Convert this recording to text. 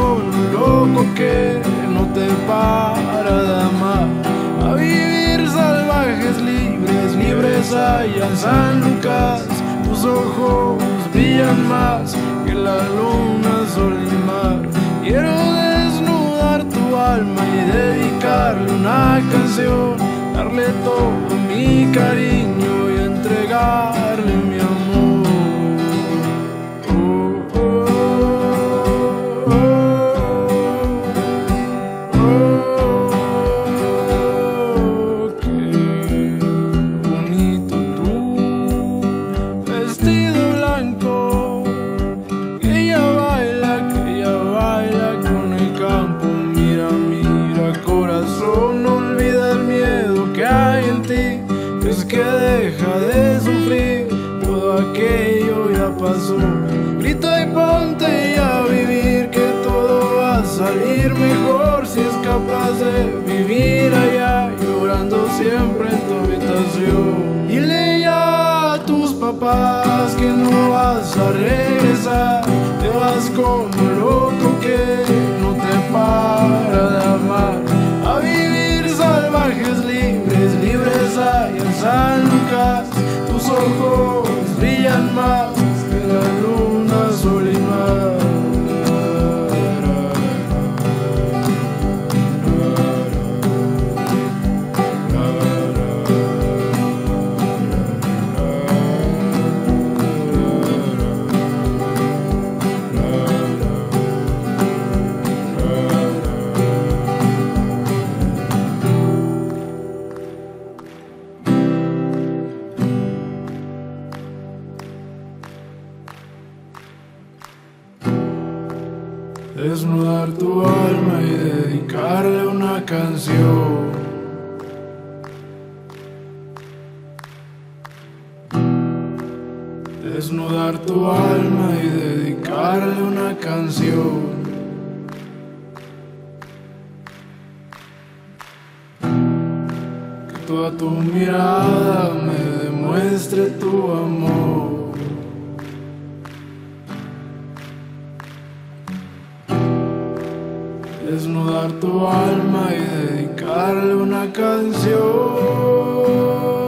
corazón loco que no te para de amar. A vivir salvajes, libres, libres allá en San Lucas. Tus ojos brillan más que la luna, sol y mar. Quiero desnudar tu alma y dedicarle una canción, darle todo mi cariño y entregarle mi amor. Es que deja de sufrir, todo aquello ya pasó. Grita y ponte ya a vivir, que todo va a salir mejor si es capaz de vivir allá, llorando siempre en tu habitación. Dile ya a tus papás que no vas a regresar, te vas como loco que no te para de amar. A vivir salvajes, libres, libres allá en San Lucas. Tus ojos brillan más que la luna, sol y mar. Desnudar tu alma y dedicarle una canción. Desnudar tu alma y dedicarle una canción. Que toda tu mirada me demuestre tu amor. Desnudar tu alma y dedicarle una canción.